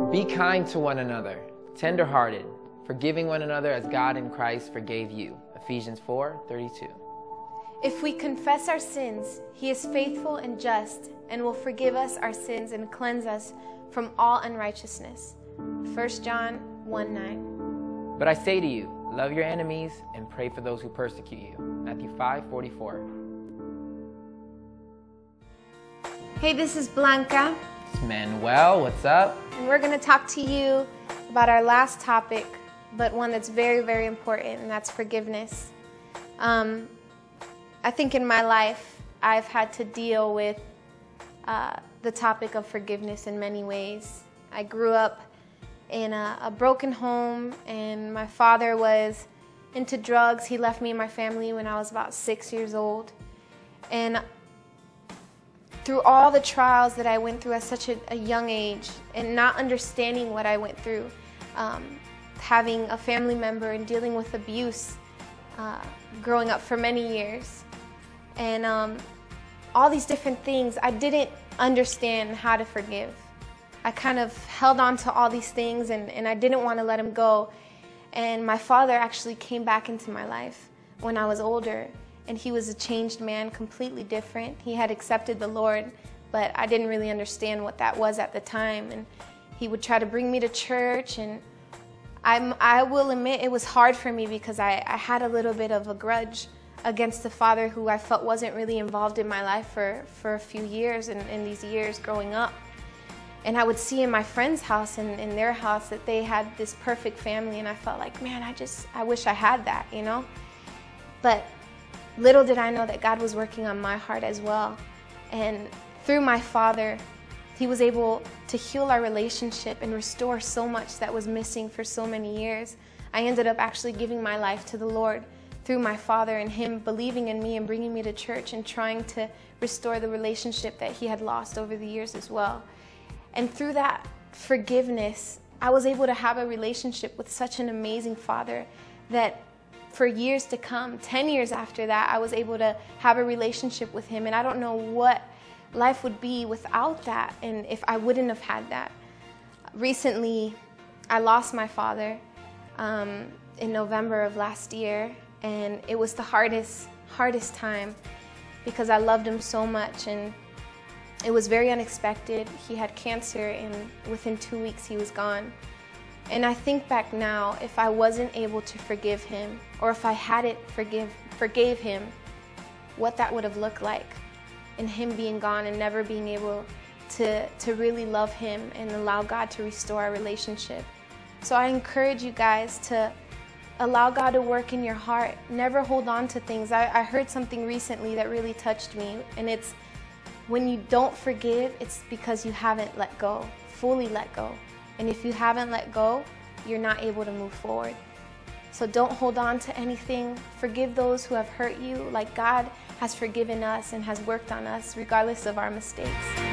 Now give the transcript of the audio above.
Be kind to one another, tender-hearted, forgiving one another as God in Christ forgave you. Ephesians 4:32. If we confess our sins, He is faithful and just and will forgive us our sins and cleanse us from all unrighteousness. 1 John 1:9. But I say to you, love your enemies and pray for those who persecute you. Matthew 5:44. Hey, this is Blanca. It's Manuel, what's up? And we're going to talk to you about our last topic, but one that's very, very important, and that's forgiveness. I think in my life, I've had to deal with the topic of forgiveness in many ways. I grew up in a broken home, and my father was into drugs. He left me and my family when I was about 6 years old. And through all the trials that I went through at such a young age, and not understanding what I went through, having a family member and dealing with abuse growing up for many years, and all these different things, I didn't understand how to forgive. I kind of held on to all these things, and I didn't want to let them go. And my father actually came back into my life when I was older, and he was a changed man, completely different. He had accepted the Lord, but I didn't really understand what that was at the time. And he would try to bring me to church, and I will admit it was hard for me because I had a little bit of a grudge against the father who I felt wasn't really involved in my life for a few years, and in these years growing up. And I would see in my friend's house and in their house that they had this perfect family, and I felt like, man, I wish I had that, you know? But little did I know that God was working on my heart as well. And through my father, he was able to heal our relationship and restore so much that was missing for so many years. I ended up actually giving my life to the Lord through my father, and him believing in me and bringing me to church and trying to restore the relationship that he had lost over the years as well. And through that forgiveness, I was able to have a relationship with such an amazing father that for years to come, 10 years after that, I was able to have a relationship with him. And I don't know what life would be without that, and if I wouldn't have had that. Recently, I lost my father in November of last year, and it was the hardest time because I loved him so much, and it was very unexpected. He had cancer, and within 2 weeks he was gone. And I think back now, if I wasn't able to forgive him, or if I hadn't forgave him, what that would have looked like, and him being gone and never being able to really love him and allow God to restore our relationship. So I encourage you guys to allow God to work in your heart. Never hold on to things. I heard something recently that really touched me, and it's when you don't forgive, it's because you haven't let go, fully let go. And if you haven't let go, you're not able to move forward. So don't hold on to anything. Forgive those who have hurt you like God has forgiven us and has worked on us regardless of our mistakes.